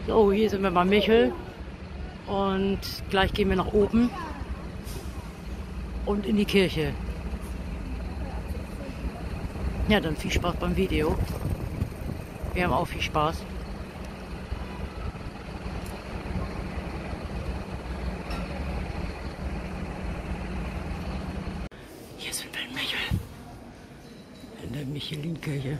So, hier sind wir bei Michel und gleich gehen wir nach oben und in die Kirche. Ja, dann viel Spaß beim Video. Wir haben auch viel Spaß. Hier sind wir in Michel, in der Michelin-Kirche.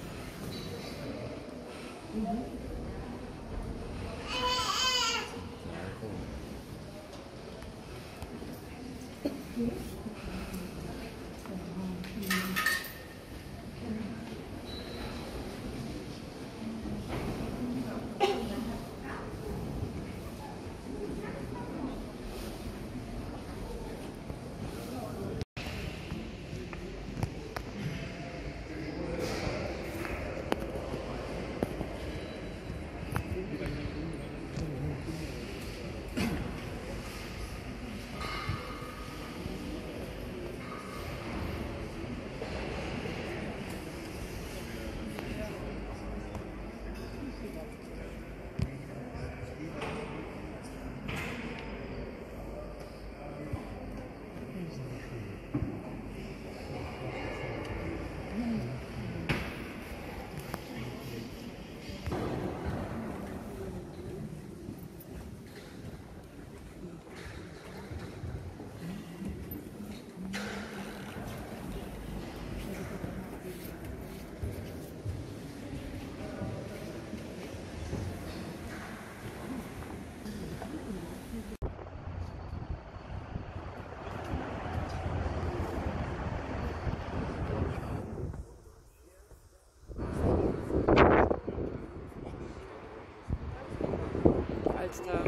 Alster.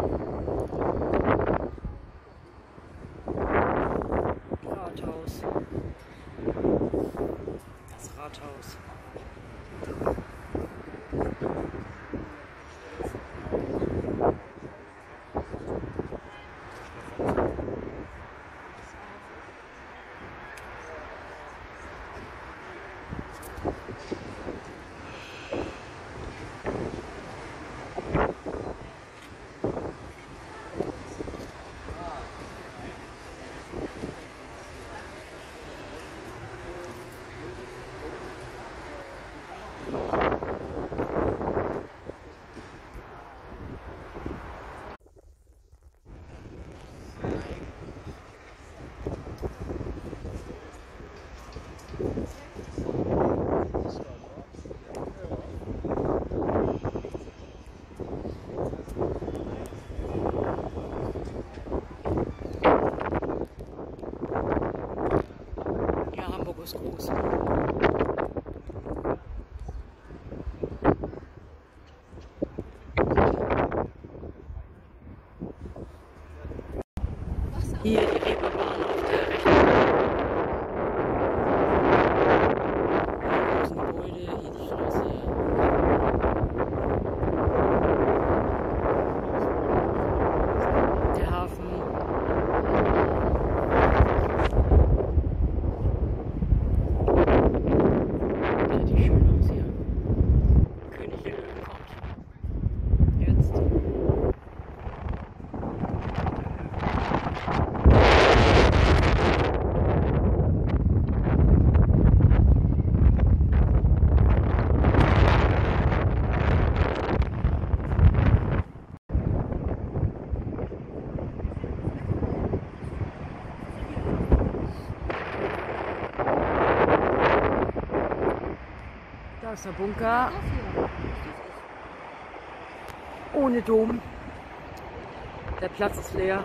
Rathaus. Das Rathaus. Ist groß. Hier die Reeperbahn auf der rechten Seite. Großen Gebäude, hier die Straße. Der Hafen. Da ist der Bunker. Ohne Dom. Der Platz ist leer.